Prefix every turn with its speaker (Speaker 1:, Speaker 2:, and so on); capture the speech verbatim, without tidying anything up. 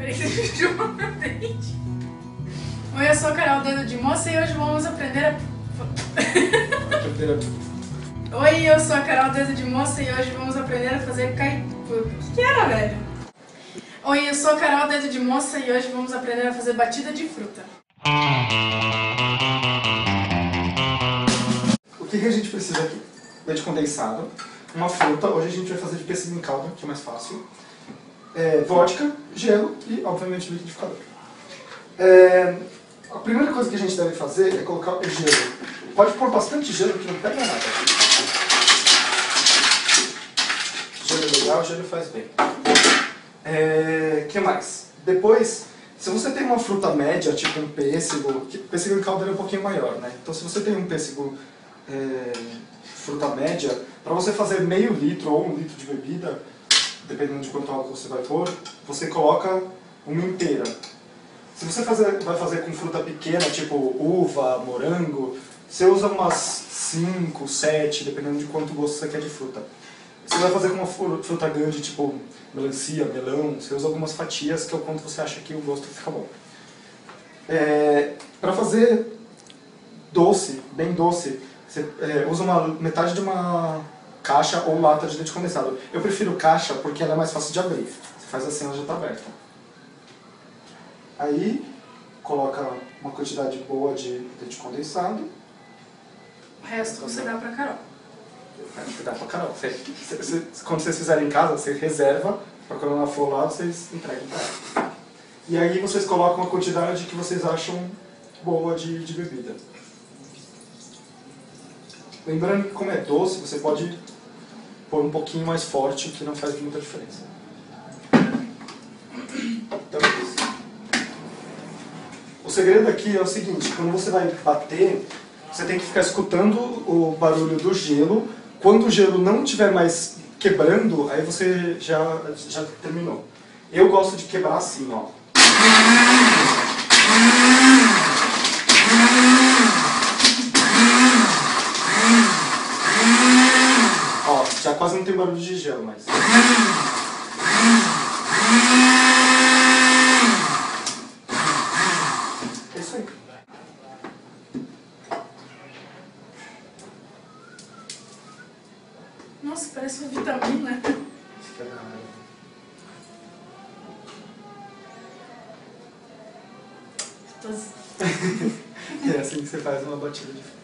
Speaker 1: Peraí que você fechou o meu dente. Oi, eu sou a Carol, dedo de moça, e hoje vamos aprender a... Oi, eu sou a Carol, dedo de moça, e hoje vamos aprender a fazer cai... O que que era, velho? Oi, eu sou a Carol, dedo de moça, e hoje vamos aprender a fazer batida de fruta.
Speaker 2: O que que a gente precisa aqui? Leite condensado, uma fruta, hoje a gente vai fazer de pêssego em calda, que é mais fácil, é, vodka, gelo e, obviamente, liquidificador. É, a primeira coisa que a gente deve fazer é colocar o gelo. Pode pôr bastante gelo que não pega nada. Gelo é legal, gelo faz bem. É, que mais? Depois, se você tem uma fruta média, tipo um pêssego, que pêssego em calda é um pouquinho maior, né? Então se você tem um pêssego é, fruta média, para você fazer meio litro ou um litro de bebida, dependendo de quanto álcool você vai pôr, você coloca uma inteira. Se você fazer, vai fazer com fruta pequena, tipo uva, morango, você usa umas cinco, sete, dependendo de quanto gosto você quer de fruta. Se você vai fazer com uma fruta grande, tipo melancia, melão, você usa algumas fatias, que é o quanto você acha que o gosto fica bom. É, para fazer doce, bem doce, você é, usa uma, metade de uma caixa ou lata de leite condensado. Eu prefiro caixa porque ela é mais fácil de abrir. Você faz assim, ela já está aberta. Aí, coloca uma quantidade boa de leite condensado.
Speaker 1: O resto você dá pra Carol.
Speaker 2: Você dá pra Carol. Você, você, quando vocês fizerem em casa, você reserva, para quando ela for lá, vocês entregam pra ela. E aí vocês colocam a quantidade que vocês acham boa de, de bebida. Lembrando que como é doce, você pode pôr um pouquinho mais forte, que não faz muita diferença. Então é isso. O segredo aqui é o seguinte, quando você vai bater, você tem que ficar escutando o barulho do gelo. Quando o gelo não estiver mais quebrando, aí você já, já terminou. Eu gosto de quebrar assim, ó. Ó, já quase não tem barulho de gelo mais. É isso aí.
Speaker 1: Nossa, parece uma vitamina.
Speaker 2: É assim que você faz uma batida de fruta.